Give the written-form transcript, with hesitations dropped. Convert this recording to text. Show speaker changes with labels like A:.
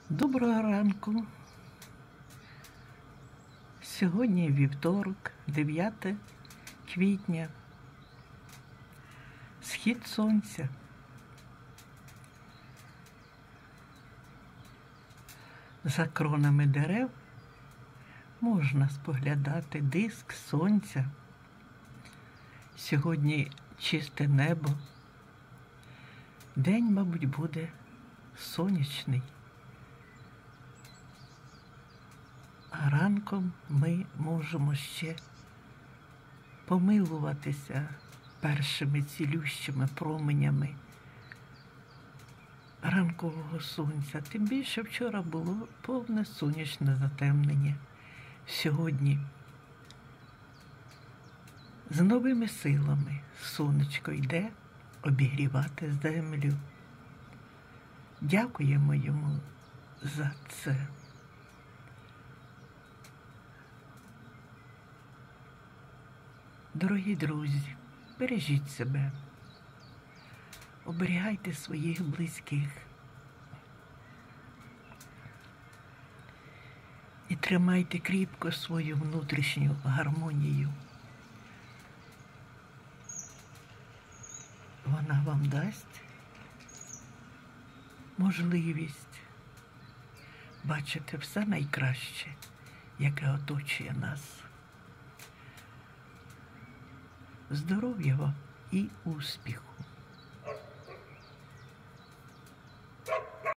A: Доброго ранку. Сьогодні вівторок, 9 квітня. Схід сонця. За кронами дерев можна споглядати диск сонця. Сьогодні чисте небо. День, мабуть, буде сонячний. А ранком ми можемо ще помилуватися першими цілющими променями ранкового сонця. Тим більше вчора було повне сонячне затемнення. Сьогодні з новими силами сонечко йде обігрівати землю. Дякуємо йому за це. Дорогі друзі, бережіть себе, оберігайте своїх близьких і тримайте кріпко свою внутрішню гармонію. Вона вам дасть можливість бачити все найкраще, яке оточує нас. Здоров'я вам і успіху!